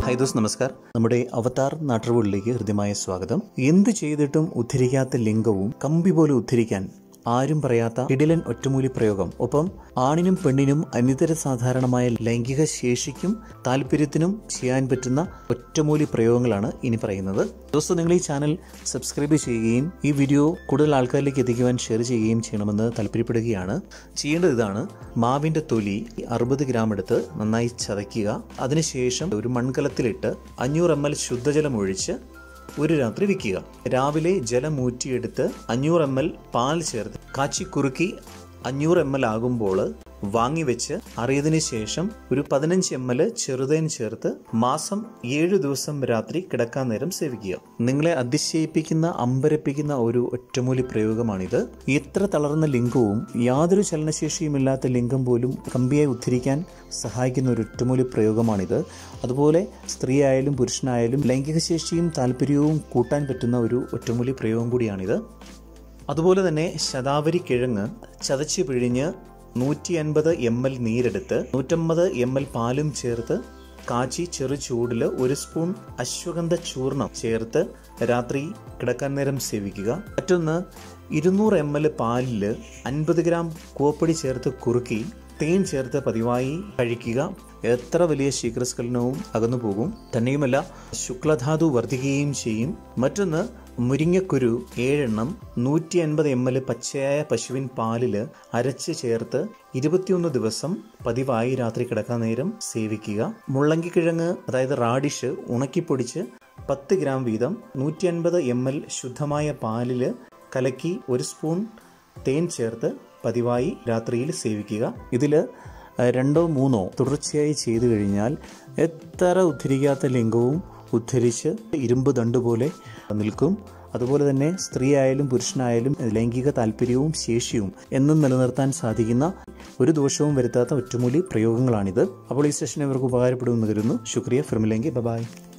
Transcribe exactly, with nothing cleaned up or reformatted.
Hi those നമസ്കാർ. നമ്മുടെ അവതാർ നാട്ടുകളിലേക്ക് ഹൃദ്യമായ സ്വാഗതം. എന്ത് ചെയ്തിട്ടും ഉദ്ധരിക്കാത്ത ലിംഗവും കമ്പി പോലെ ഉദ്ധരിക്കാൻ ആരും പറയാത്ത കിടിലൻ ഒറ്റമൂലി പ്രയോഗം. ഒപ്പം ആണിനും പെണ്ണിനും അനിതര സാധാരണമായ ലൈംഗിക ശേഷിക്കും താല്പര്യത്തിനും ചെയ്യാൻ പറ്റുന്ന ഒറ്റമൂലി പ്രയോഗങ്ങളാണ് ഇനി പറയുന്നത്. ദോസ്തോ, നിങ്ങൾ ഈ ചാനൽ സബ്സ്ക്രൈബ് ചെയ്യുകയും ഈ വീഡിയോ കൂടുതൽ ആൾക്കാരിലേക്ക് എത്തിക്കുവാൻ ഷെയർ ചെയ്യുകയും ചെയ്യണമെന്ന് താല്പര്യപ്പെടുകയാണ്. ചെയ്യേണ്ടത് ഇതാണ്: മാവിന്റെ തൊലി അറുപത് ഗ്രാം എടുത്ത് നന്നായി ചതയ്ക്കുക. അതിനുശേഷം ഒരു മൺകലത്തിലിട്ട് അഞ്ഞൂറ് എം എൽ ശുദ്ധജലം ഒഴിച്ച് ഒരു രാത്രി വെക്കുക. രാവിലെ ജലം ഊറ്റിയെടുത്ത് അഞ്ഞൂറ് എം എൽ പാൽ ചേർത്ത് കാച്ചി കുറുക്കി അഞ്ഞൂറ് എം എൽ ആകുമ്പോൾ വാങ്ങിവെച്ച് അറിയതിന് ശേഷം ഒരു പതിനഞ്ച് എം എൽ ചെറുതേൻ ചേർത്ത് മാസം ഏഴു ദിവസം രാത്രി കിടക്കാൻ നേരം സേവിക്കുക. നിങ്ങളെ അതിശയിപ്പിക്കുന്ന അമ്പരപ്പിക്കുന്ന ഒരു ഒറ്റമൂലി പ്രയോഗമാണിത്. എത്ര തളർന്ന ലിംഗവും യാതൊരു ചലനശേഷിയുമില്ലാത്ത ലിംഗം പോലും കമ്പിയായി ഉദ്ധരിക്കാൻ സഹായിക്കുന്ന ഒരു ഒറ്റമൂലി പ്രയോഗമാണിത്. അതുപോലെ സ്ത്രീ ആയാലും പുരുഷനായാലും ലൈംഗിക ശേഷിയും താല്പര്യവും കൂട്ടാൻ പറ്റുന്ന ഒരു ഒറ്റമൂലി പ്രയോഗം കൂടിയാണിത്. അതുപോലെ തന്നെ ശതാവരി കിഴങ്ങ് ചതച്ച് പിഴിഞ്ഞ് നൂറ്റി അൻപത് എം എൽ നീരെടുത്ത് നൂറ്റമ്പത് എം എൽ പാലും ചേർത്ത് കാച്ചി ചെറു ചൂടിൽ ഒരു സ്പൂൺ അശ്വഗന്ധ ചൂർണം ചേർത്ത് രാത്രി കിടക്കാൻ നേരം സേവിക്കുക. മറ്റൊന്ന്, ഇരുന്നൂറ് എം എൽ പാലിൽ അൻപത് ഗ്രാം കൂവപ്പൊടി ചേർത്ത് കുറുക്കി തേൻ ചേർത്ത് പതിവായി കഴിക്കുക. എത്ര വലിയ ശീഘ്രസ്ഖലനവും അകന്നു പോകും. തന്നെയുമല്ല, ശുക്ലധാതു വർദ്ധിക്കുകയും ചെയ്യും. മറ്റൊന്ന്, മുരിങ്ങക്കുരു ഏഴെണ്ണം നൂറ്റി അൻപത് എം എൽ പച്ചയായ പശുവിൻ പാലിൽ അരച്ച് ചേർത്ത് ഇരുപത്തിയൊന്ന് ദിവസം പതിവായി രാത്രി കിടക്കാൻ നേരം സേവിക്കുക. മുള്ളങ്കിക്കിഴങ്ങ് അതായത് റാഡിഷ് ഉണക്കിപ്പൊടിച്ച് പത്ത് ഗ്രാം വീതം നൂറ്റി അൻപത് എം എൽ ശുദ്ധമായ പാലിൽ കലക്കി ഒരു സ്പൂൺ തേൻ ചേർത്ത് പതിവായി രാത്രിയിൽ സേവിക്കുക. ഇതിൽ രണ്ടോ മൂന്നോ തുടർച്ചയായി ചെയ്തു കഴിഞ്ഞാൽ എത്ര ഉദ്ധരിക്കാത്ത ലിംഗവും ഉദ്ധരിച്ച് ഇരുമ്പ് ദണ്ട് പോലെ നിൽക്കും. അതുപോലെ തന്നെ സ്ത്രീ ആയാലും പുരുഷനായാലും ലൈംഗിക താല്പര്യവും ശേഷിയും എന്നും നിലനിർത്താൻ സാധിക്കുന്ന ഒരു ദോഷവും വരുത്താത്ത ഒറ്റമൂലി പ്രയോഗങ്ങളാണിത്. അപ്പോൾ ഈ സെഷൻ ഇവർക്ക് ഉപകാരപ്പെടുമെന്ന് കരുതുന്നു. ശുക്രിയ. ഫിർമിലെങ്കി. ബൈ.